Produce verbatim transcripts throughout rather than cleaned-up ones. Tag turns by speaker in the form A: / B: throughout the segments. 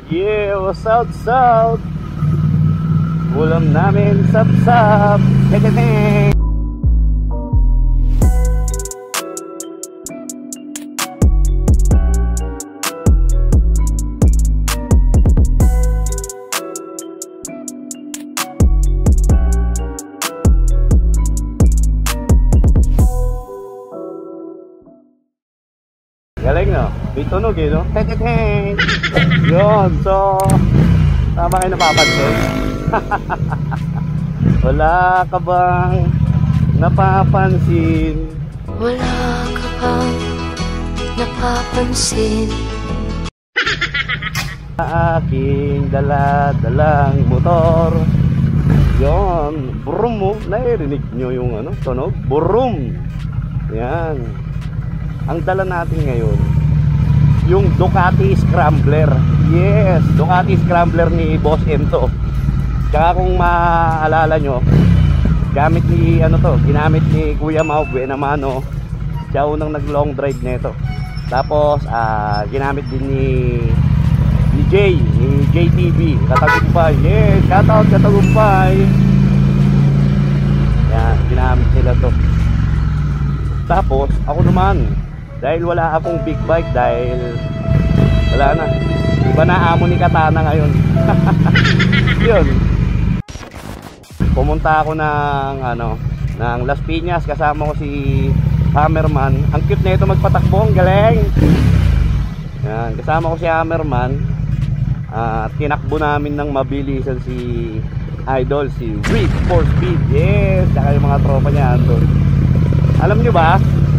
A: Yeah, what's up, south? Ulam namin, sap-sap. Hehehe. Galing no? May tunog eh no? Hehehe. Yun, so tama kayo napapansin. Wala ka bang napapansin?
B: Wala ka bang napapansin?
A: Sa aking dala-dalang motor. Yun, brum mo. Nairinig nyo yung ano, tunog? Brum. Yan. Ang dala natin ngayon yung Ducati Scrambler. Yes, Ducati Scrambler ni Boss Enzo. Tsaka kung maalala nyo, gamit ni ano to, ginamit ni Kuya Mau Buenamano. Siya unang nag long drive nito. Tapos uh, ginamit din ni ni Jay, ni J T V Katagumpay. Yes, shoutout Katagumpay. Yan, ginamit nila to. Tapos ako naman, dahil wala akong big bike, dahil wala na, iba na amo ni Katana ngayon. Yun, pumunta ako ng ano, ng Las Piñas, kasama ko si Hammerman. Ang cute na ito magpatakbo, ang galing. Yan, kasama ko si Hammerman. At uh, tinakbo namin ng mabilisan si Idol, si Rick for Speed. Yes, saka yung mga tropa niya doon. Alam nyo ba,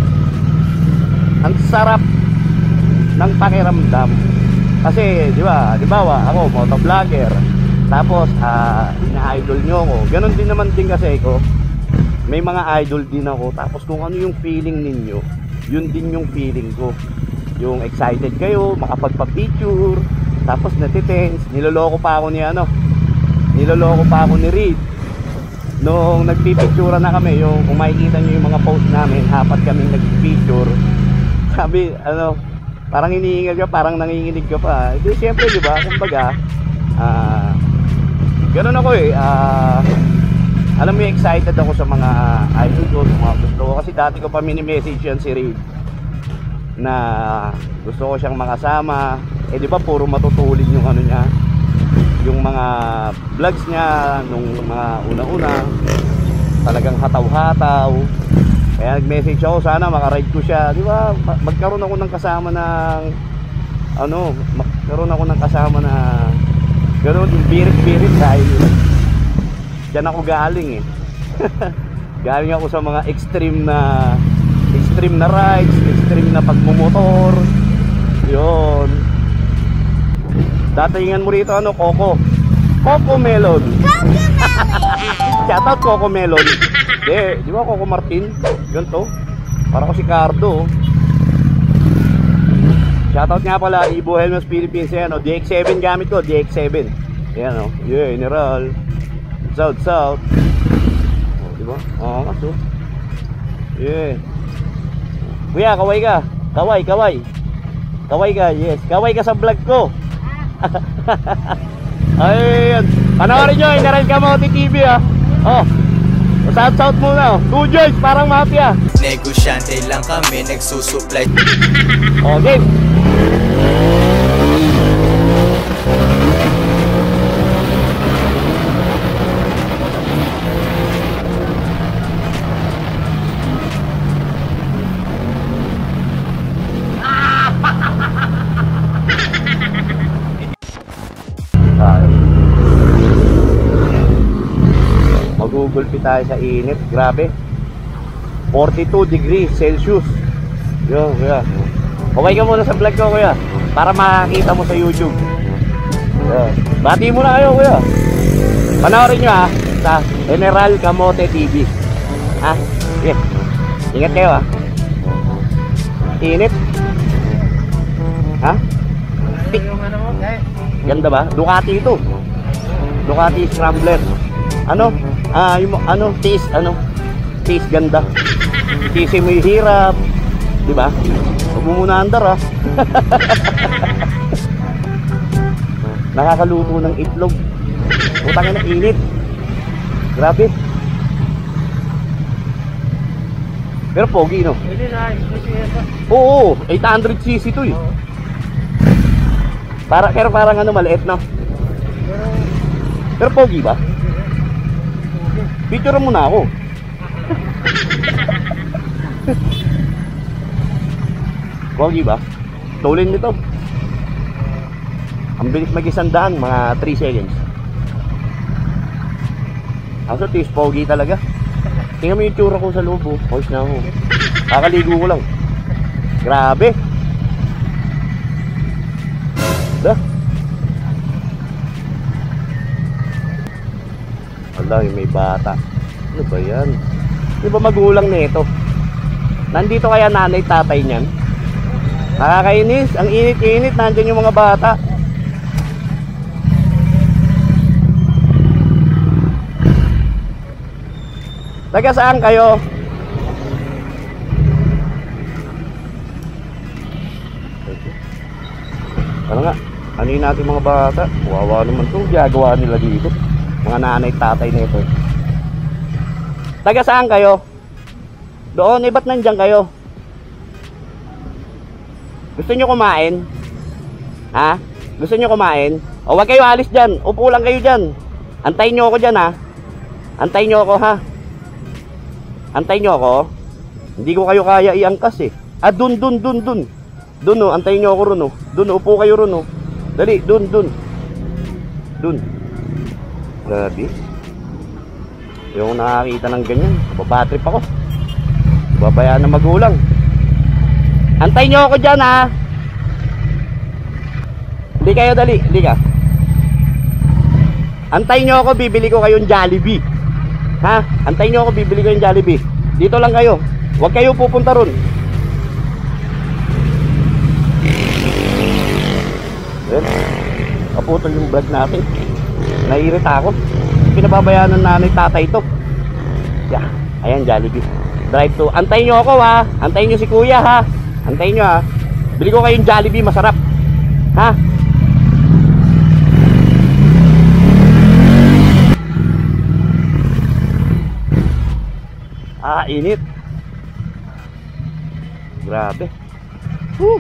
A: ang sarap ng pakiramdam. Kasi di ba, di ba ako motovlogger, tapos uh, ina-idol nyo ako. Ganon din naman din kasi ako, may mga idol din ako. Tapos kung ano yung feeling ninyo, yun din yung feeling ko. Yung excited kayo, makapagpa-picture, tapos natitense. Niloloko pa ako ni ano, niloloko pa ako ni Reed nung nagpipicture na kami. Yung kung makikita nyo yung mga post namin, apat kaming nagpipicture. Sabi, ano, parang hinihingal ka, parang nanginginig ka pa. Hindi, siyempre, di ba? Kumbaga, ah, uh, ganun ako eh. Ah, uh, alam mo, excited ako sa mga idol ko, sa mga gusto ko. Kasi dati ko pa mini-message yan si Reid na gusto ko siyang makasama. Eh, di ba, puro matutulin yung ano niya, yung mga vlogs niya nung mga una-una. Talagang hataw-hataw. Kaya nag-message ako, sana makaride ko siya. Di ba? Magkaroon ako ng kasama ng ano, magkaroon ako ng kasama na gano'n, birit-birit, dahil diyan ako galing eh. Galing ako sa mga extreme na extreme na rides, extreme na pagmumotor. Yun. Datingan mo rito ano, Coco Coco Melon. Shoutout Coco Melon. Eh, di ba Coco Martin? Ganito. Para ko si Cardo. Shoutout nga pala Ibo Helmets Philippines. Yan o, D X seven gamit ko, D X seven. Yan o, yeah, General South South. O, di ba? Oo, kaso. Yeah. Kuya, kaway ka. Kaway, kaway. Kaway ka, yes. Kaway ka sa vlog ko. Ayun. Panoorin nyo, General Kamote T V ah. Oh. Shout out muna, two joints, parang mafia.
C: Negosyante lang kami, nagsusupply.
A: O, game. Magugulpi tayo sa init, grabe. Forty-two degrees Celsius. Yo, kuya. Okay ka muna sa vlog ko, kuya, para makakita mo sa YouTube. Yo. Bati muna kayo, kuya. Panoorin nyo ha, sa General Kamote T V. Ha? Yeah. Ingat kayo ha. Init. Ha? Ganda ba? Ducati ito. Ducati Scrambler. Ano? Ah, yung ano, taste, ano? Taste ganda. Taste mo yung hirap. Di ba? Huwag mo muna andar ah. Nakakaluto ng itlog. Utangin na init. Grabe. Pero pogi, no? Oo, eight hundred c c to eh. Para, pero parang ano, maliit, no? Pero pogi ba? Picture mo na ako. Pogi ba? Tulin nito. Ang bilis mag-isandaan, mga three seconds. Ako tis, pogi talaga. Tingnan mo yung tsura ko sa loob, oh. Pause na ako. Kakaligo ko lang. Grabe. Da. Wala, may bata. Ano ba yan? Di ba magulang nito? Nandito kaya nanay tatay niyan? Nakakainis. Ang init-init. Nandyan yung mga bata. Taga saan kayo? Ano nga? Anin natin mga bata. Wawa naman itong ginagawa nila dito. Mga nanay tatay nito. Taga saan kayo? Doon, eh ba't nandyan kayo? Gusto nyo kumain? Ha? Gusto nyo kumain? O wag kayo alis dyan. Upo lang kayo dyan. Antayin nyo ako dyan, ha? Antayin nyo ako, ha? Antayin nyo ako. Hindi ko kayo kaya iangkas eh. Ah, dun, dun, dun, dun. Dun, oh. Antayin nyo ako ron, oh. Dun, upo kayo ron, oh. Dali, dun, dun. Dun. Grabe. Yung nakakita ng ganyan, babatrip ako. Babayaan ng magulang. Antayin nyo ako dyan, ha. Hindi kayo, dali, hindi ka. Antayin nyo ako, bibili ko kayong Jollibee. Ha? Antayin nyo ako, bibili ko yung Jollibee. Dito lang kayo. Huwag kayo pupunta ron. Ayan. Kaputol yung vlog natin. Naiirita ako. Pinababayaan ng nanay tatay ito. Yeah. Ayan, Jollibee. Drive to. Antayin nyo ako, ha. Antayin nyo si kuya, ha. Antayin nyo, ha. Bili ko kayong Jollibee, masarap. Ha? Ah, init. Grabe. Woo.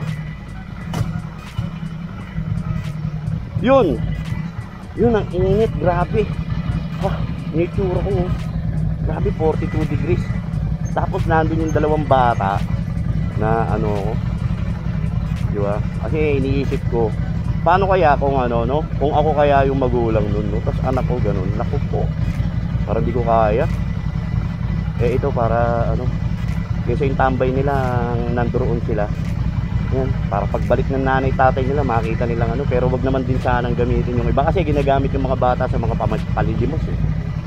A: Yun. Yun ang init, grabe. Ah, itsura ko. Grabe, forty-two degrees. Tapos nandun yung dalawang bata na ano, di ba? Kasi iniisip ko, paano kaya kung ano, no? Kung ako kaya yung magulang nun, no? Tapos anak ko ganun, naku po. Parang di ko kaya. Eh ito para ano, kasi yung tambay nila nandoon sila. Yan, para pagbalik ng nanay tatay nila makita nilang ano, pero wag naman din sanang gamitin yung iba kasi ginagamit yung mga bata sa mga palilimos eh.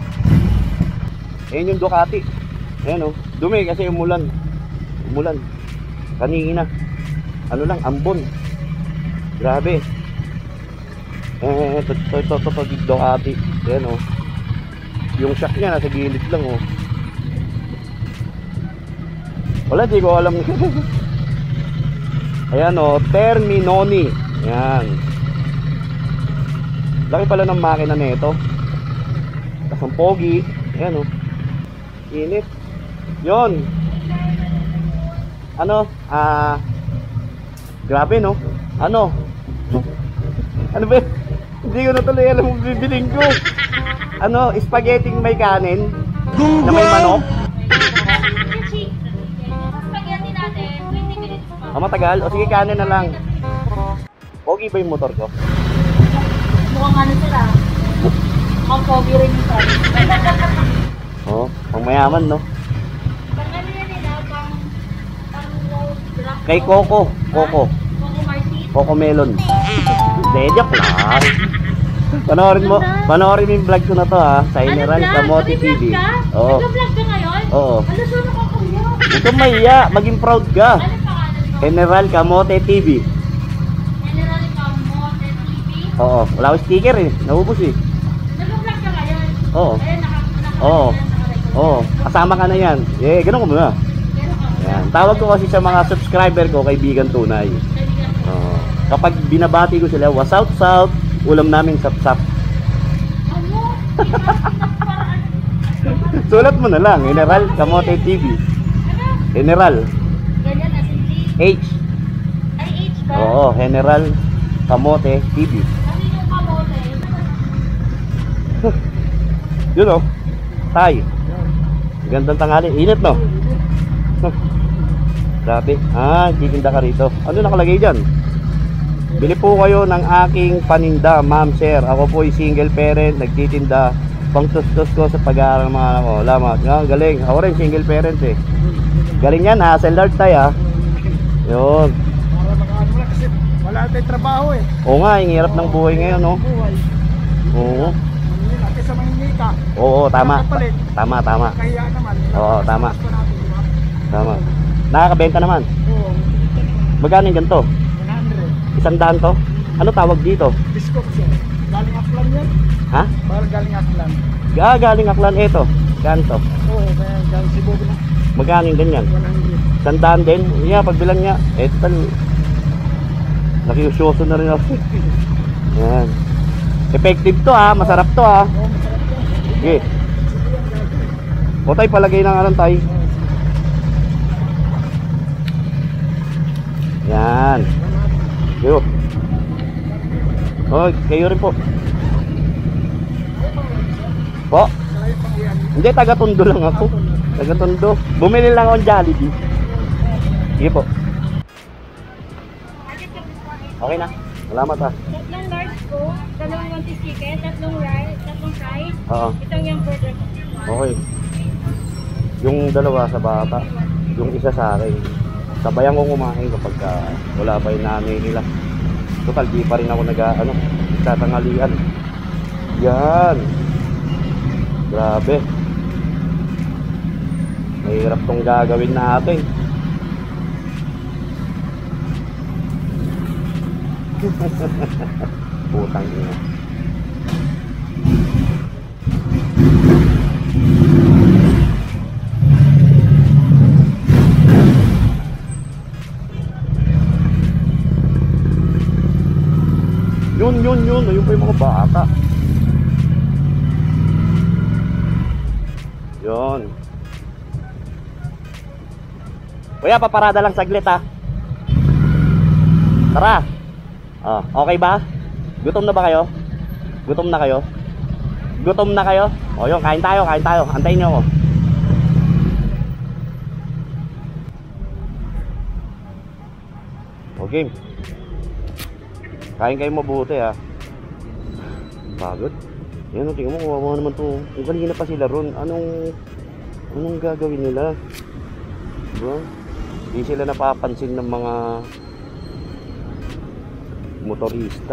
A: Ayan yung Ducati. Ayan oh, dumi kasi umulan. Umulan. Kanina. Ano lang, ambon. Grabe. Eh, ito, ito, ito, ito, ito, Ducati. Ayan oh. Yung shock niya nasa gilid lang oh. Wala, di ko alam. Ayan o, Terminoni. Ayan. Laki pala ng makina nito. Tapos ang pogi. Ayan o. Init. Yun. Ano? Ah, grabe no? Ano? Ano ba? Hindi ko na tuloy alam kung bibiling ko. Ano? Spaghetti may kanin na may manok. Ah, matagal? O sige, kanin na lang. Pogi ba yung motor ko?
D: Mukhang ano sila. Mukhang pogi rin yung sir.
A: Oo, oh, pang mayaman, no?
D: Pang ano yan nila, pang... pang road drop.
A: Kay Coco. Coco.
D: Coco Martin.
A: Coco Melon. Hindi, joke lang. Panoorin mo, panoorin mo yung vlog ko na to, ha? Sa General Kamote T V. Oo.
D: Nag-vlog ka ngayon?
A: Oo.
D: Ano siya nakakahiya?
A: Huwag kang mahiya, maging proud ka.
D: Ano pangalan mo?
A: General Kamote T V.
D: General Kamote T V?
A: Oo, wala akong sticker eh. Naubos eh.
D: Nag-vlog ka ngayon?
A: Oo.
D: Ayan, naka... naka
A: Oo.
D: naka-
A: Oo, kasama ka na yan. Eh, ganun ko muna.
D: Pero ka.
A: Yan. Tawag ko kasi sa mga subscriber ko, kaibigan tunay.
D: Kaibigan ko.
A: Oo. Kapag binabati ko sila, was out, south. Ulam namin sap-sap.
D: Ano? Paraan.
A: Sulat mo na lang, General Kamote T V.
D: Ano?
A: General.
D: Ganyan as in T.
A: H.
D: Ay, H ba?
A: Oo, General Kamote T V.
D: Ano yung kamote?
A: Yun oh. Tay. Gandang tanghali. Init no? Grabe. Ah, titinda ka rito. Ano nakalagay dyan? Bili po kayo ng aking paninda, ma'am, sir. Ako po ay single parent, nagtitinda. Pangtustos ko sa pag-aaral ng mga anak ko. Lamat. Ah, galing. Ako rin single parent eh. Galing yan ha. Sa Lord tayo ha. Yun.
E: Para makaano lang kasi wala tayong trabaho eh.
A: Oo nga, ang hirap ng buhay ngayon no.
E: Buhay.
A: Oo.
E: Hindi natin sa Maynila.
A: Oo, tama. Tama, tama.
E: Kaya naman.
A: Oo, tama.
E: Gusto natin, di ba?
A: Tama. Nakakabenta naman.
E: Oo.
A: Magkano yung ganito?
E: one hundred.
A: Isang daan to? Ano tawag dito?
E: Biskop siya. Galing Aklan yan.
A: Ha?
E: Para galing Aklan.
A: Ah, galing Aklan. Eto. Ganto.
E: Oo, kaya galing Cebu na.
A: Magkano yung ganyan?
E: one hundred.
A: Isang daan din? Yeah, pagbilang niya. Eto tal. Nakiusyoso na rin ako. Yan. Effective to ha. Masarap to ha.
E: Oo, masarap yan.
A: Sige. O tay, palagay ng anong tay. Yan. Kayo. Oh, kayo rin po. Po?
E: Kaya pang yan.
A: Hindi, taga-Tondo lang ako. Taga-Tondo. Bumili lang akong Jollibee. Sige po. Okay na. Salamat ha.
D: Tatlong large ko, dalawang one piece chicken, tatlong rice, tatlong fries,
A: Oo.
D: itong yung burger ko.
A: Okay. Yung dalawa sa bata, yung isa sa akin. Sabayan ko kumain kapag uh, wala pa yung nanay nila. Total, di pa rin ako nag, ano, tatangalian. Yan. Grabe. Mahirap tong gagawin natin. Putang ina. Yun, yun, yun. Ayun pa yung mga bata. Yun. Kuya, paparada lang saglit ha. Tara. Ah, okay ba? Gutom na ba kayo? Gutom na kayo? Gutom na kayo? O yun, kain tayo, kain tayo. Antayin nyo ako. Okay. Kain kayo mabuti ha. Pagod. Yan o, tingnan mo, kawawa naman to. Kung kanina pa sila ron, anong anong gagawin nila? Diba? Hindi sila napapansin ng mga motorista.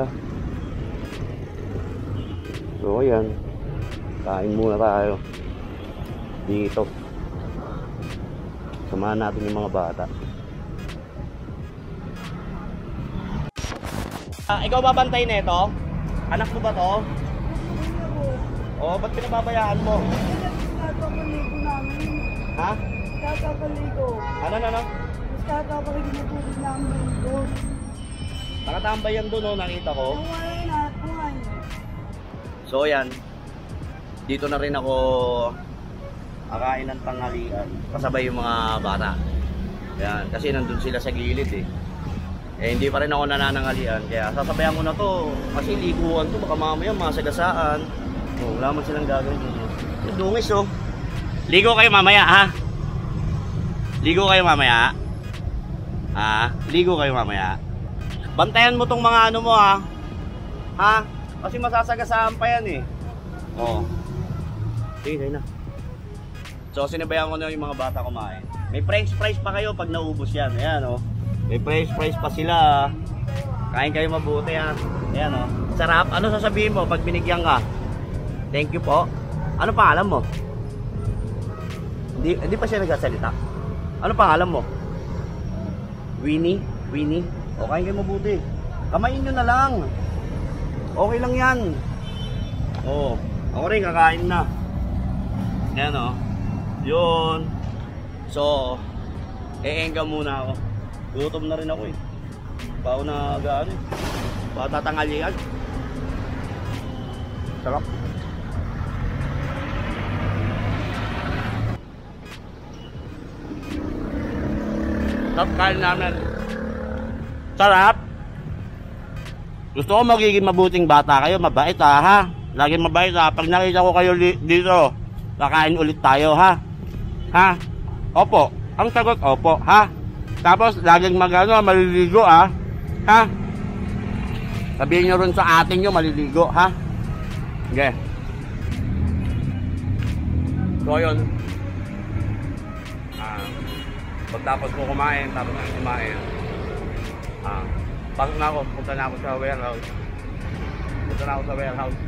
A: So ayan, kain muna tayo dito. Samahan natin yung mga bata. Ah, ikaw babantay nito? Anak mo ba to? Oh, ba't pinababayaan mo?
E: Kakapaligo namin.
A: Ha?
E: Kakapaligo.
A: Ano, ano, ano?
E: Kakapaligo na tubig namin doon.
A: Nakatambay yan doon, oh, nakita ko.
E: Kumain na, kumain.
A: So yan, dito na rin ako kakain ng tanghalian kasabay yung mga bata. Yan, kasi nandun sila sa gilid eh. Eh hindi pa rin ako nananangalian, kaya sasabayan ko na to kasi liguan to, baka mamaya masagasaan. Oh, wala man silang gagawin dito. Yung dungis oh. Ligo kayo mamaya ha. Ligo kayo mamaya. Ha? Ligo kayo mamaya. Bantayan mo tong mga ano mo ha. Ha? Kasi masasagasaan pa yan eh. Oh. Sige, na. So sinabayan ko na yung mga bata kumain. May french fries pa kayo pag naubos yan. Ayan oh. May french fries pa sila. Kain kayo mabuti ha. Ayan oh. Sarap. Ano sasabihin mo pag binigyan ka? Thank you po. Ano pangalan mo? Hindi, hindi pa siya nagsasalita. Ano pangalan mo? Winnie? Winnie? O kain kayo mabuti. Kamain nyo na lang. Okay lang yan. Oo. Ako rin kakain na. Ayan o. Yun. So, e-enga muna ako. Gutom na rin ako eh. Pa ako na gaano eh. Pa tatangalian. Sarap. Sarap kain namin. Sarap. Gusto ko magiging mabuting bata kayo. Mabait ha, ha? Laging mabait ha. Pag nakita ko kayo dito, kakain ulit tayo ha. Ha? Opo. Ang sagot, opo ha. Tapos laging magano, maliligo ha. Ha? Sabihin nyo rin sa atin nyo, maliligo ha. Okay. So yun. Ah, pagtapos ko kumain, tapos na kumain. Ah, pasok na ako, punta na ako sa warehouse. Punta na ako sa warehouse.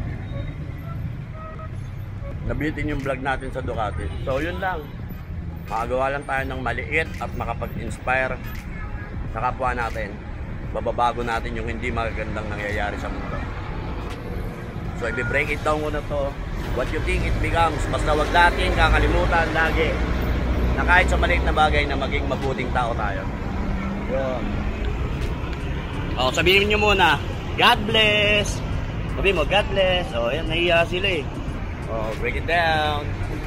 A: Nabitin yung vlog natin sa Ducati. So yun lang. Makagawa lang tayo ng maliit at makapag-inspire sa kapwa natin. Bababago natin yung hindi magagandang nangyayari sa mundo. So i-break it down ko na to. What you think it becomes. Basta wag natin kakalimutan lagi na kahit sa maliit na bagay na maging mabuting tao tayo. Yun. O, sabihin nyo muna, God bless. Sabihin mo, God bless. O, yan, nahiya sila eh. O, break it down.